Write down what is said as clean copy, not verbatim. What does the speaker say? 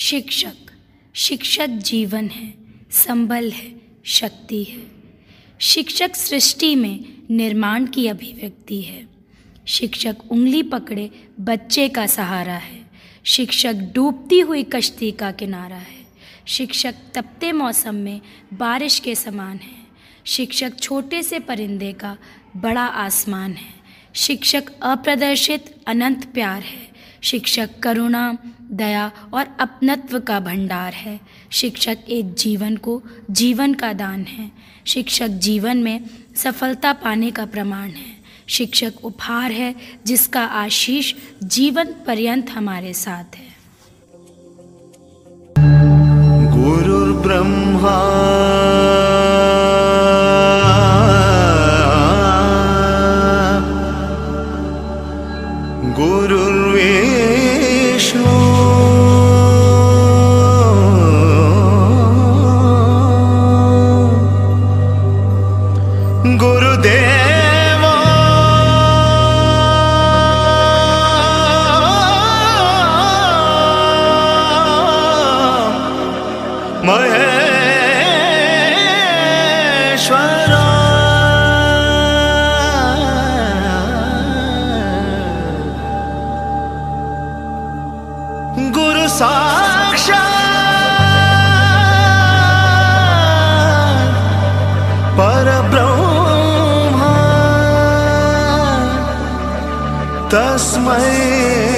शिक्षक शिक्षक जीवन है, संबल है, शक्ति है। शिक्षक सृष्टि में निर्माण की अभिव्यक्ति है। शिक्षक उंगली पकड़े बच्चे का सहारा है। शिक्षक डूबती हुई कश्ती का किनारा है। शिक्षक तपते मौसम में बारिश के समान है। शिक्षक छोटे से परिंदे का बड़ा आसमान है। शिक्षक अप्रदर्शित अनंत प्यार है। शिक्षक करुणा, दया और अपनत्व का भंडार है। शिक्षक एक जीवन को जीवन का दान है। शिक्षक जीवन में सफलता पाने का प्रमाण है। शिक्षक उपहार है जिसका आशीष जीवन पर्यंत हमारे साथ है। गुरुर्ब्रह्मा गुरुर्विष्णु गुरुदेव महेश्वर गुरु साक्षात् परब्रह्म तस्मै